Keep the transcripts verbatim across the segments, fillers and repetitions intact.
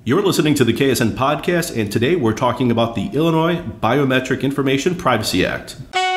You're listening to the K S N podcast, and today we're talking about the Illinois Biometric Information Privacy Act.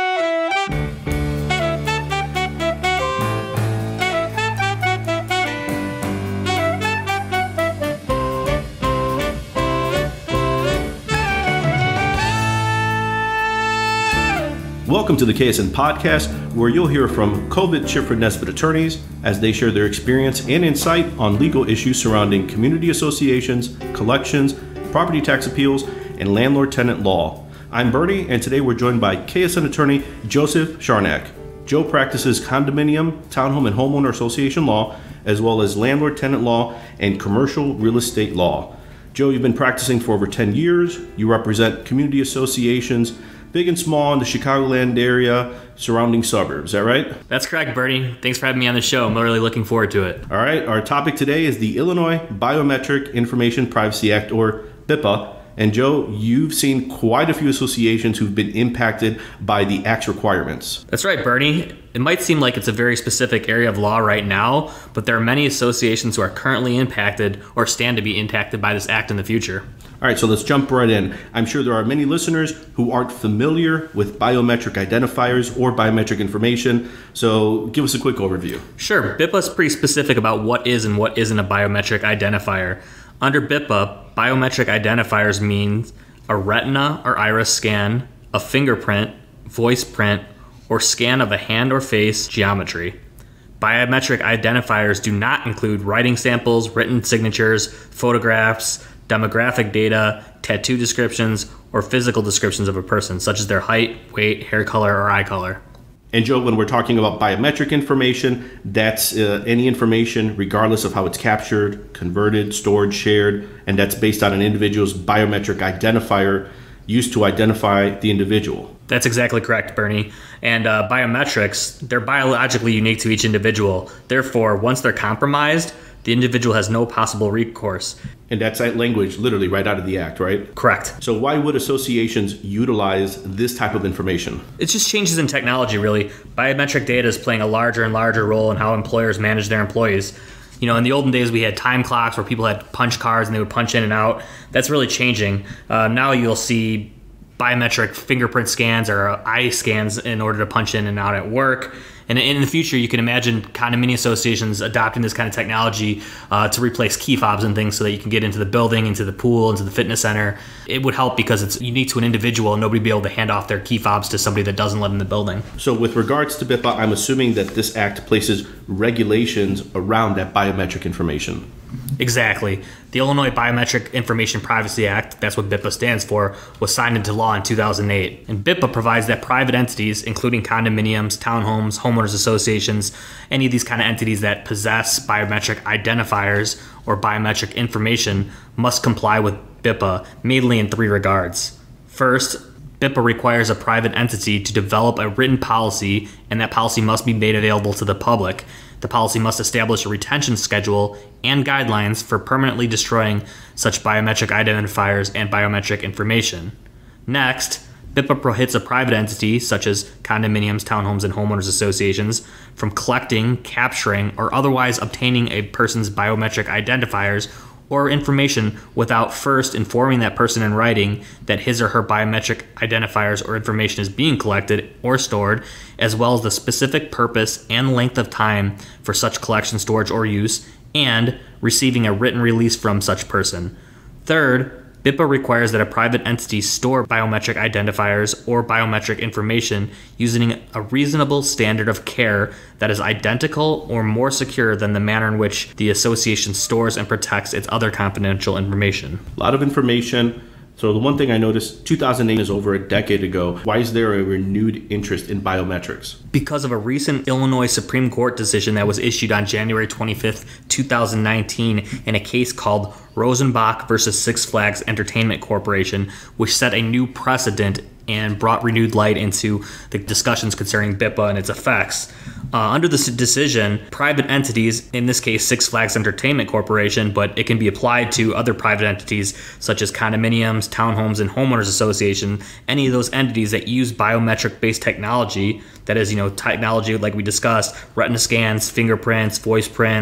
Welcome to the K S N podcast, where you'll hear from Kovitz, Shifrin, Nesbit attorneys as they share their experience and insight on legal issues surrounding community associations, collections, property tax appeals, and landlord-tenant law. I'm Bernie, and today we're joined by K S N attorney Joseph Scharnak. Joe practices condominium, townhome, and homeowner association law, as well as landlord-tenant law and commercial real estate law. Joe, you've been practicing for over ten years. You represent community associations, big and small, in the Chicagoland area, surrounding suburbs. Is that right? That's correct, Bernie. Thanks for having me on the show. I'm really looking forward to it. All right. Our topic today is the Illinois Biometric Information Privacy Act, or B I P A. And Joe, you've seen quite a few associations who've been impacted by the Act's requirements. That's right, Bernie. It might seem like it's a very specific area of law right now, but there are many associations who are currently impacted or stand to be impacted by this act in the future. All right, so let's jump right in. I'm sure there are many listeners who aren't familiar with biometric identifiers or biometric information, so give us a quick overview. Sure. B I P A is pretty specific about what is and what isn't a biometric identifier. Under B I P A, biometric identifiers means a retina or iris scan, a fingerprint, voice print, or scan of a hand or face geometry. Biometric identifiers do not include writing samples, written signatures, photographs, demographic data, tattoo descriptions, or physical descriptions of a person, such as their height, weight, hair color, or eye color. And Joe, when we're talking about biometric information, that's uh, any information regardless of how it's captured, converted, stored, shared, and that's based on an individual's biometric identifier used to identify the individual. That's exactly correct, Bernie. And uh, biometrics, they're biologically unique to each individual. Therefore, once they're compromised, the individual has no possible recourse. And that's that language literally right out of the act, right? Correct. So why would associations utilize this type of information? It's just changes in technology, really. Biometric data is playing a larger and larger role in how employers manage their employees. You know, in the olden days, we had time clocks where people had punch cards and they would punch in and out. That's really changing. Uh, now you'll see biometric fingerprint scans or eye scans in order to punch in and out at work. And in the future, you can imagine condominium associations adopting this kind of technology uh, to replace key fobs and things so that you can get into the building, into the pool, into the fitness center. It would help because it's unique to an individual and nobody would be able to hand off their key fobs to somebody that doesn't live in the building. So with regards to B I P A, I'm assuming that this act places regulations around that biometric information. Exactly. The Illinois Biometric Information Privacy Act, that's what B I P A stands for, was signed into law in two thousand eight. And B I P A provides that private entities, including condominiums, townhomes, homeowners associations, any of these kind of entities that possess biometric identifiers or biometric information must comply with B I P A, mainly in three regards. First, B I P A requires a private entity to develop a written policy, and that policy must be made available to the public. The policy must establish a retention schedule and guidelines for permanently destroying such biometric identifiers and biometric information. Next, B I P A prohibits a private entity, such as condominiums, townhomes, and homeowners associations, from collecting, capturing, or otherwise obtaining a person's biometric identifiers or information without first informing that person in writing that his or her biometric identifiers or information is being collected or stored, as well as the specific purpose and length of time for such collection, storage, or use, and receiving a written release from such person. Third, B I P A requires that a private entity store biometric identifiers or biometric information using a reasonable standard of care that is identical or more secure than the manner in which the association stores and protects its other confidential information. A lot of information. So the one thing I noticed, two thousand eight is over a decade ago. Why is there a renewed interest in biometrics? Because of a recent Illinois Supreme Court decision that was issued on January twenty-fifth, two thousand nineteen in a case called Rosenbach versus Six Flags Entertainment Corporation, which set a new precedent and brought renewed light into the discussions concerning B I P A and its effects. Uh, under this decision, private entities, in this case Six Flags Entertainment Corporation, but it can be applied to other private entities such as condominiums, townhomes, and homeowners association, any of those entities that use biometric-based technology, that is, you know, technology like we discussed, retina scans, fingerprints, voice prints,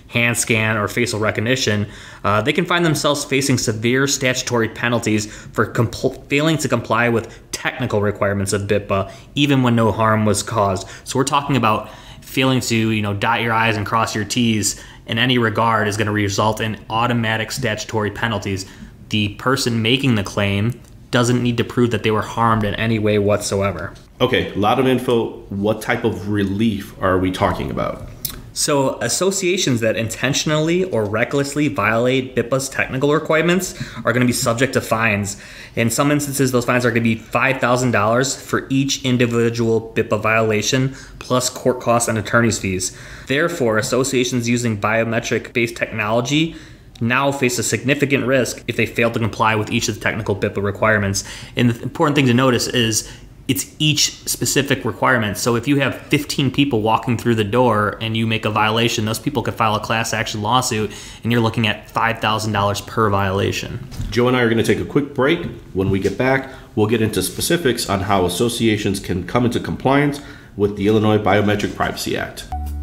hand scan, or facial recognition, uh, they can find themselves facing severe statutory penalties for compl- failing to comply with technical requirements of BIPA, even when no harm was caused. So we're talking about failing to, you know, dot your I's and cross your T's in any regard is going to result in automatic statutory penalties. The person making the claim doesn't need to prove that they were harmed in any way whatsoever. Okay, a lot of info. What type of relief are we talking about? So associations that intentionally or recklessly violate BIPA's technical requirements are going to be subject to fines. In some instances, those fines are going to be five thousand dollars for each individual BIPA violation, plus court costs and attorney's fees. Therefore, associations using biometric-based technology now face a significant risk if they fail to comply with each of the technical BIPA requirements. And the important thing to notice is it's each specific requirement. So if you have fifteen people walking through the door and you make a violation, those people could file a class action lawsuit, and you're looking at five thousand dollars per violation. Joe and I are going to take a quick break. When we get back, we'll get into specifics on how associations can come into compliance with the Illinois Biometric Privacy Act.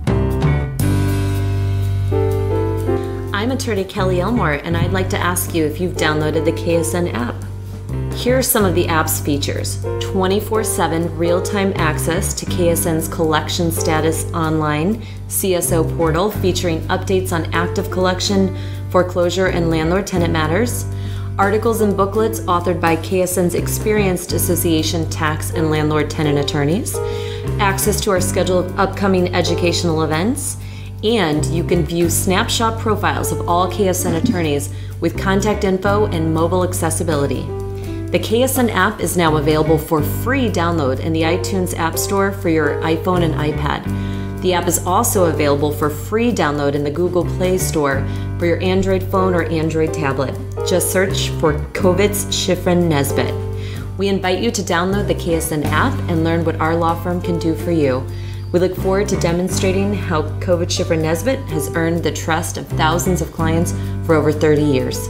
I'm attorney Kelly Elmore, and I'd like to ask you if you've downloaded the K S N app. Here are some of the app's features: twenty-four seven real-time access to K S N's collection status online, C S O portal featuring updates on active collection, foreclosure, and landlord-tenant matters, articles and booklets authored by K S N's experienced association tax and landlord-tenant attorneys, access to our schedule of upcoming educational events, and you can view snapshot profiles of all K S N attorneys with contact info and mobile accessibility. The K S N app is now available for free download in the iTunes App Store for your iPhone and iPad. The app is also available for free download in the Google Play Store for your Android phone or Android tablet. Just search for Kovitz, Shifrin, Nesbit. We invite you to download the K S N app and learn what our law firm can do for you. We look forward to demonstrating how Kovitz, Shifrin, Nesbit has earned the trust of thousands of clients for over thirty years.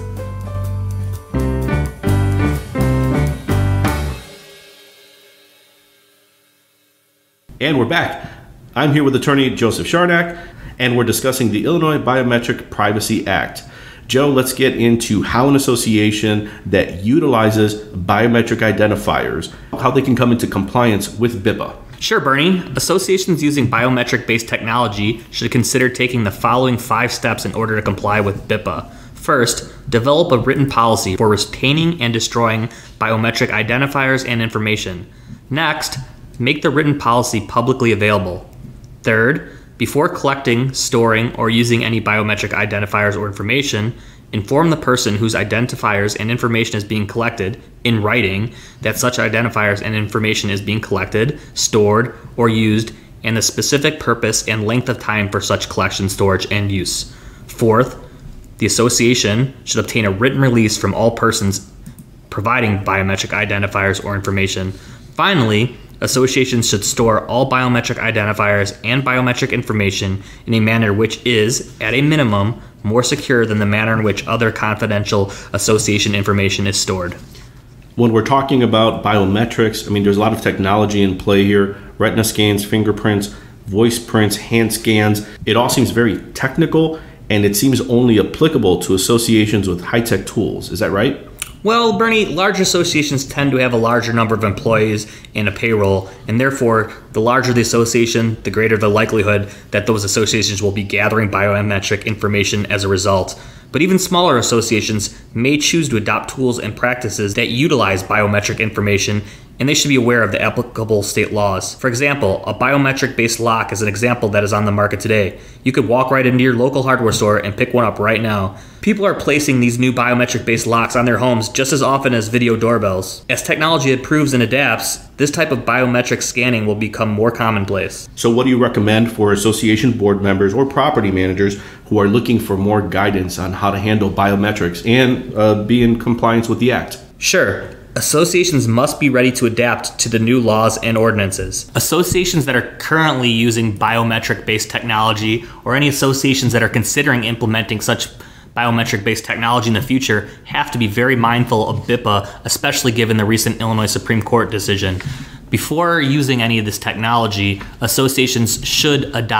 And we're back. I'm here with attorney Joseph Scharnak, and we're discussing the Illinois Biometric Privacy Act. Joe, let's get into how an association that utilizes biometric identifiers, how they can come into compliance with BIPA. Sure, Bernie. Associations using biometric-based technology should consider taking the following five steps in order to comply with BIPA. First, develop a written policy for retaining and destroying biometric identifiers and information. Next, make the written policy publicly available. Third, before collecting, storing, or using any biometric identifiers or information, inform the person whose identifiers and information is being collected in writing that such identifiers and information is being collected, stored, or used, and the specific purpose and length of time for such collection, storage, and use. Fourth, the association should obtain a written release from all persons providing biometric identifiers or information. Finally, associations should store all biometric identifiers and biometric information in a manner which is, at a minimum, more secure than the manner in which other confidential association information is stored. When we're talking about biometrics, I mean, there's a lot of technology in play here: retina scans, fingerprints, voice prints, hand scans. It all seems very technical, and it seems only applicable to associations with high-tech tools. Is that right? Well, Bernie, large associations tend to have a larger number of employees and a payroll, and therefore, the larger the association, the greater the likelihood that those associations will be gathering biometric information as a result. But even smaller associations may choose to adopt tools and practices that utilize biometric information, and they should be aware of the applicable state laws. For example, a biometric-based lock is an example that is on the market today. You could walk right into your local hardware store and pick one up right now. People are placing these new biometric-based locks on their homes just as often as video doorbells. As technology improves and adapts, this type of biometric scanning will become more commonplace. So what do you recommend for association board members or property managers who are looking for more guidance on how to handle biometrics and uh, be in compliance with the Act? Sure. Associations must be ready to adapt to the new laws and ordinances. Associations that are currently using biometric-based technology, or any associations that are considering implementing such biometric-based technology in the future, have to be very mindful of BIPA, especially given the recent Illinois Supreme Court decision. Before using any of this technology, associations should adopt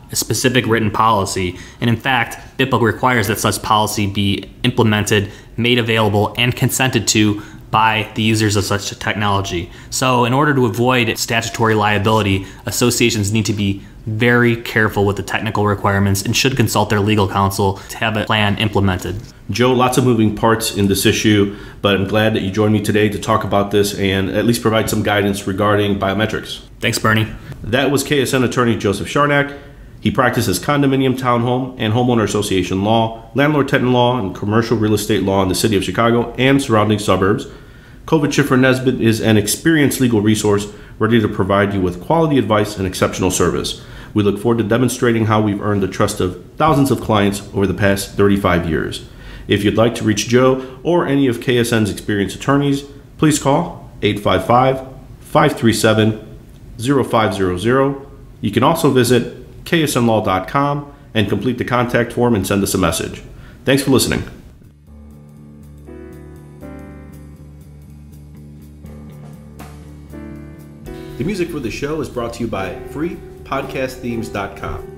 a specific written policy. And in fact, BIPA requires that such policy be implemented, made available, and consented to by the users of such technology. So in order to avoid statutory liability, associations need to be very careful with the technical requirements and should consult their legal counsel to have a plan implemented. Joe, lots of moving parts in this issue, but I'm glad that you joined me today to talk about this and at least provide some guidance regarding biometrics. Thanks, Bernie. That was K S N attorney Joseph Scharnak. He practices condominium, townhome, and homeowner association law, landlord-tenant law, and commercial real estate law in the city of Chicago and surrounding suburbs. Kovitz, Shifrin, Nesbit is an experienced legal resource ready to provide you with quality advice and exceptional service. We look forward to demonstrating how we've earned the trust of thousands of clients over the past thirty-five years. If you'd like to reach Joe or any of K S N's experienced attorneys, please call eight five five, five three seven, zero five zero zero. You can also visit K S N law dot com and complete the contact form and send us a message. Thanks for listening. The music for the show is brought to you by free podcast themes dot com.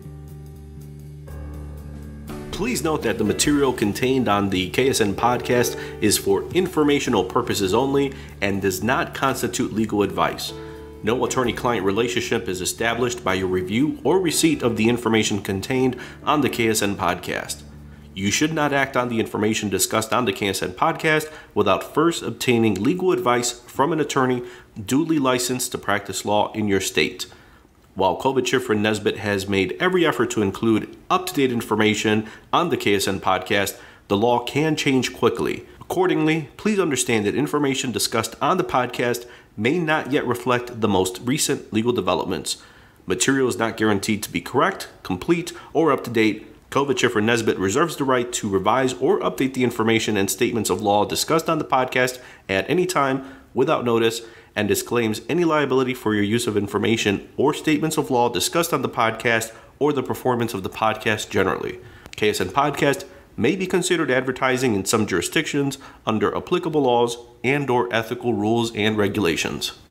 Please note that the material contained on the K S N podcast is for informational purposes only and does not constitute legal advice. No attorney-client relationship is established by your review or receipt of the information contained on the K S N podcast. You should not act on the information discussed on the K S N podcast without first obtaining legal advice from an attorney duly licensed to practice law in your state. While Kovitz, Shifrin, Nesbit has made every effort to include up-to-date information on the K S N podcast, the law can change quickly. Accordingly, please understand that information discussed on the podcast may not yet reflect the most recent legal developments. Material is not guaranteed to be correct, complete, or up-to-date. Kovitz, Shifrin, Nesbit reserves the right to revise or update the information and statements of law discussed on the podcast at any time without notice and disclaims any liability for your use of information or statements of law discussed on the podcast or the performance of the podcast generally. K S N Podcast may be considered advertising in some jurisdictions under applicable laws and or ethical rules and regulations.